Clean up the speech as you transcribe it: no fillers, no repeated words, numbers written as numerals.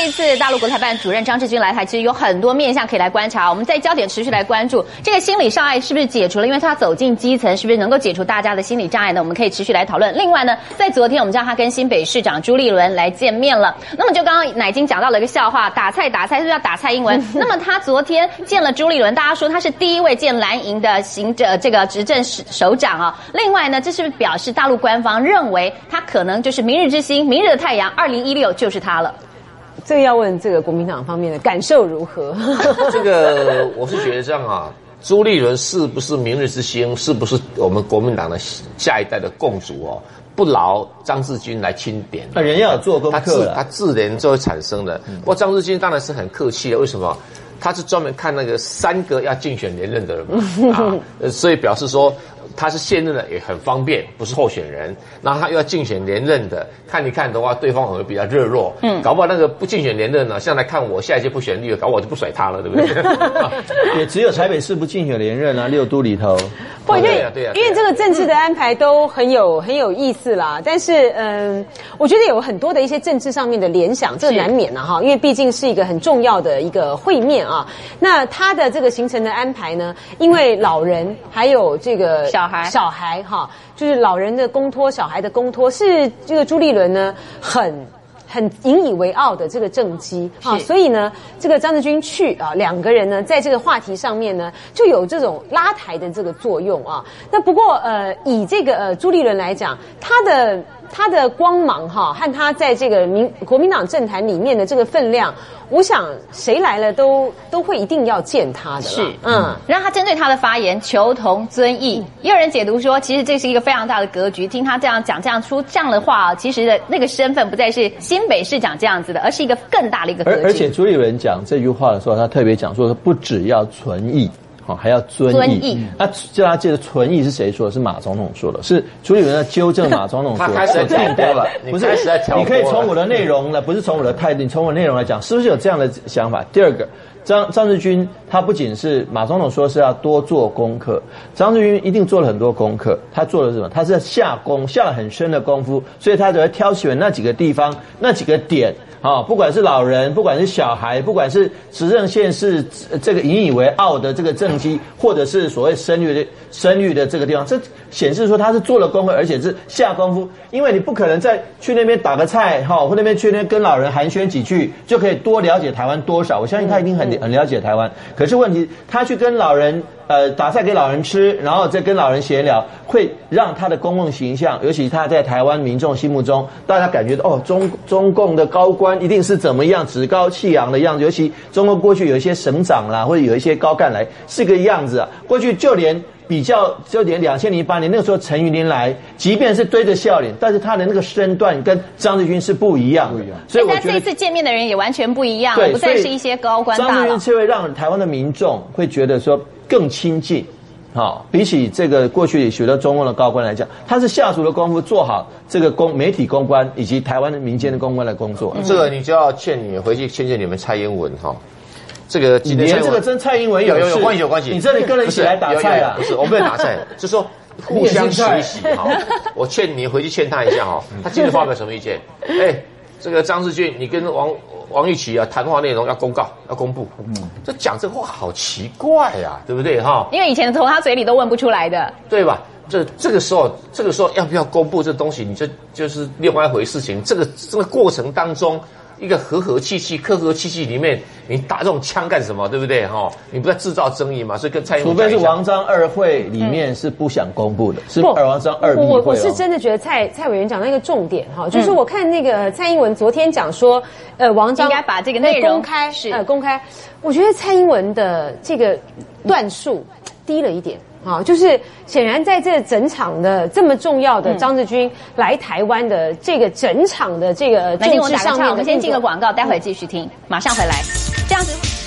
一次大陆国台办主任张志军来台，其实有很多面向可以来观察。我们在焦点持续来关注这个心理障碍是不是解除了，因为他走进基层，是不是能够解除大家的心理障碍呢？我们可以持续来讨论。另外呢，在昨天我们知道他跟新北市长朱立伦来见面了。那么就刚刚乃金讲到了一个笑话，打菜是不是要打蔡英文？那么他昨天见了朱立伦，大家说他是第一位见蓝营的这个执政首长啊。另外呢，这是不是表示大陆官方认为他可能就是明日之星、明日的太阳，2016就是他了？ 这个要问这个国民党方面的感受如何？ 这个我是觉得这样啊，朱立伦是不是明日之星，是不是我们国民党的下一代的共主哦？不劳张志军来钦点， 那人要有做功课， 他自然就会产生的。不过张志军当然是很客气的，为什么？他是专门看那个3个要竞选连任的人嘛，所以表示说他是现任的也很方便，不是候选人，然后他又要竞选连任的，看一看的话，对方会比较热络，搞不好那个不竞选连任呢，现在来看我下一届不选绿了，搞不好我就不甩他了，对不对？ 也只有台北市不竞选连任啊，6都里头。 因为这个政治的安排都很有意思啦，但是我觉得有很多的一些政治上面的联想，这个难免啊哈，因为毕竟是一个很重要的一个会面啊。那他的这个行程的安排呢，因为老人还有这个小孩哈，就是老人的公托、小孩的公托，是这个朱立伦呢很引以为傲的这个政绩啊，所以呢，这个张志军去啊，两个人呢在这个话题上面呢，就有这种拉抬的这个作用啊。那不过以这个朱立伦来讲，他的光芒哈，和他在这个国民党政坛里面的这个分量，我想谁来了都会一定要见他的。是， 然后他针对他的发言求同尊异，也有人解读说，其实这是一个非常大的格局。听他这样讲，出这样的话，其实的那个身份不再是新北市长这样子的，而是一个更大的一个格局。 而且朱立伦讲这句话的时候，他特别讲说，不只要存异。还要尊义。那叫他记得存义是谁说的？是马总统说的，是朱立伦在纠正马总统说的。 他开始在挑拨了， 不是？你可以从我的内容了，不是从我的态度，你从我的内容来讲，是不是有这样的想法？第二个，张志军他不仅是马总统说是要多做功课，张志军一定做了很多功课。他做了什么？他是下了很深的功夫，所以他只会挑选那几个地方、那几个点。不管是老人，不管是小孩，不管是执政县市这个引以为傲的这个政绩，或者是所谓生育的这个地方，这显示说他是做了功课，而且是下功夫。因为你不可能再去那边打个菜，或那边去那边跟老人寒暄几句，就可以多了解台湾多少。我相信他一定很了解台湾。可是问题，他去跟老人打菜给老人吃，然后再跟老人闲聊，会让他的公共形象，尤其他在台湾民众心目中，大家感觉到中共的高官一定是怎么样趾高气扬的样子。尤其中国过去有一些省长啦，或者有一些高干来是个样子啊。过去就连2008年那个时候陈云林来，即便是堆着笑脸，但是他的那个身段跟张志军是不一样的。 所以我觉得这次见面的人也完全不一样，不再是一些高官大佬。 张志军是会让台湾的民众会觉得说更亲近。比起这个过去许多中共的高官来讲，他是下足了功夫做好这个媒体公关以及台湾的民间的公关的工作。 这个你就要你回去劝你们蔡英文哈。这个今天连这个真蔡英文有关系。 你这里跟人一起来打菜啊？ 不是，我没有打菜，就是说互相学习哈。我劝你回去劝他一下哈。他今天发表什么意见？这个张志军，你跟王玉琦谈话内容要公布。这讲这话好奇怪呀，对不对哈？ 因为以前从他嘴里都问不出来的， 对吧？这个时候要不要公布这东西，你就是另外一回事情。这个过程当中，一个和和气气里面，你打这种枪干什么？对不对哈？你不在制造争议嘛？所以跟蔡英文除非是王章二会里面是不想公布的，是王章二秘会。 我是真的觉得蔡委员讲那个重点哈，就是我看那个蔡英文昨天讲说，王章应该把这个内容公开。我觉得蔡英文的这个段数低了一点。就是显然在这整场的这么重要的张志军来台湾的这个整场的这个政治上面， 我们先进个广告，待会继续听，马上回来。这样子。